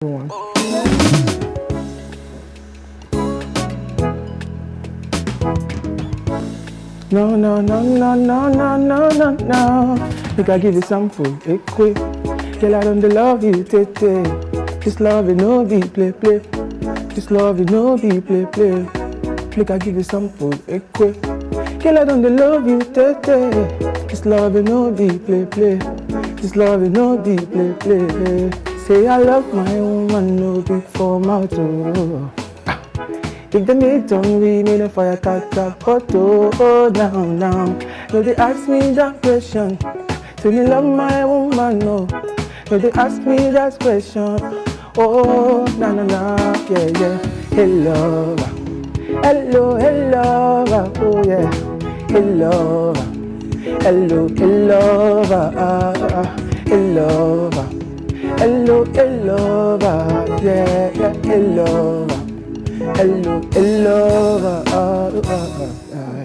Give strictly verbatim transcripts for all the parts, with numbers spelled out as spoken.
one. No, no, no, no, no, no, no, no, no. Make I give you some food, eh, quick. Girl, I don't love you, tete. This love it no be play, play. This love it no be play, play. Make I give you some food, eh, quick. Girl, I don't love you, tete. This love it no be play, play. This love it no be play, play. Say I love my woman, no be for my door. If the meat on me, me the fire cut up photo. Oh, now, now. No, they ask me that question. Say me love my woman, no. No, they ask me that question. Oh, na na na, yeah, yeah. Hello, hello, hello, oh yeah. Hello, hello, hello, hello, hello, hello, yeah, yeah, hello. Hello, hello, uh, uh, uh, uh,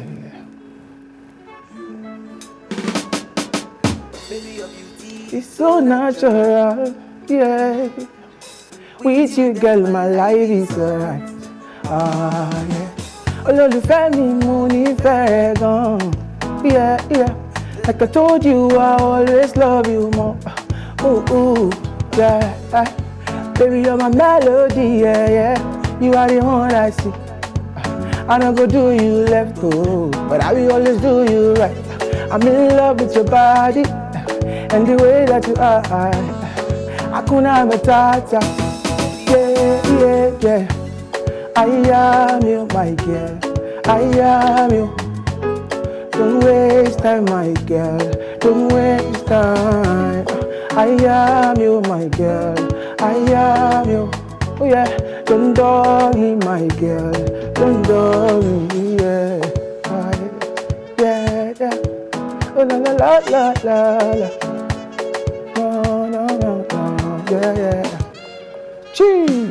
it's so natural, yeah. With you, girl, my life is alright. Ah, yeah. Olólùfẹ́ mi, mo nífẹ̀ẹ́ gan. Yeah, yeah. Like I told you, I always love you more. Ooh, ooh, yeah, yeah. Baby, you're my melody, yeah, yeah. You are the one I see. I don't go do you left, oh, but I will always do you right. I'm in love with your body and the way that you are. Hakuna Matata, yeah, yeah, yeah. I am you, my girl. I am you. Don't waste time, my girl. Don't waste time. I am you, my girl. I am you. Oh yeah. Don't dolly, my girl, don't dolly, yeah, yeah, yeah. Oh la la la la la la. No no no no, yeah yeah. Cheese.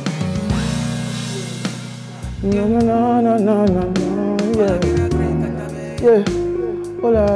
No no no no no no no, yeah, yeah. Hola.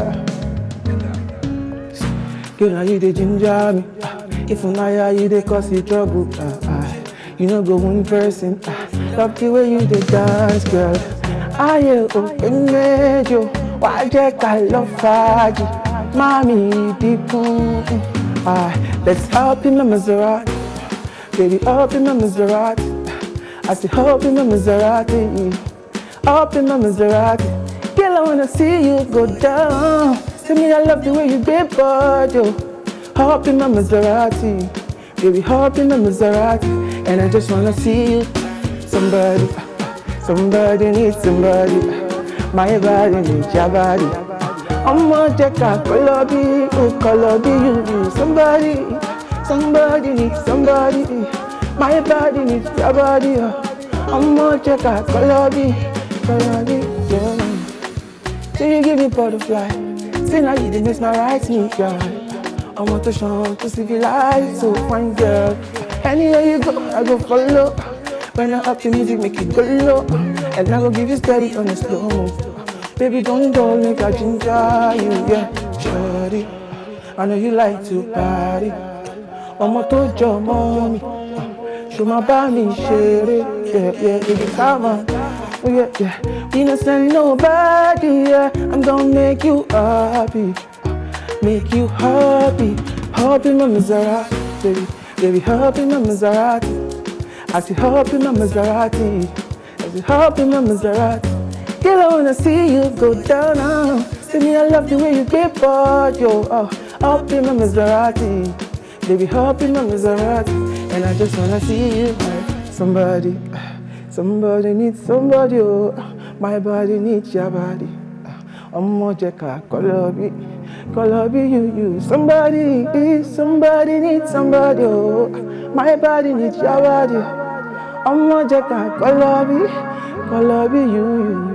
Girl, now you the ginger me. If you know you the cause you trouble. You know go one person, ah, love the way you dey dance, girl. I you open major, why just I love Faji, mommy deep, ah, let's hop in my Maserati, baby up in my Maserati. I say hop in my Maserati, up in my Maserati. Girl, I wanna see you go down. Tell me I love the way you dip, yo. Hop in my Maserati, baby hop in my Maserati. And I just wanna see you. Somebody, somebody needs somebody. My body needs your body. I'm gonna check out Colobi, oh Colobi, you, you. Somebody, somebody needs somebody. My body needs your body. I'm gonna check out Colobi, Colobi, yeah. So you give me butterfly. Say now you didn't miss my right me, girl. I want to show to civilize, so fine girl. Anywhere you go, I go follow. When I up the music, make it go low. And I go give you steady on the slow move. Baby, don't dull, make I ginger you, yeah. Shorty, I know you like to party. I'm a to your mommy. Show my body, share it, yeah, yeah, baby, come on. Oh, yeah, yeah. We don't send nobody, yeah. I'm gonna make you happy. Make you happy. Hop in my Maserati, baby. Baby, hop in my Maserati. I say hop in my Maserati. I say hop in my Maserati. Girl, I wanna see you go down now. See me, I love the way you get bored, yo. Oh, hop in my Maserati. Baby, hop in my Maserati. And I just wanna see you, like somebody. Somebody needs somebody, oh. My body needs your body. I'm more jeka, Colobi. Colobi, you, you. Somebody, somebody needs somebody, oh. My body needs your body. I'm more jeka, Colobi. Colobi, you, you.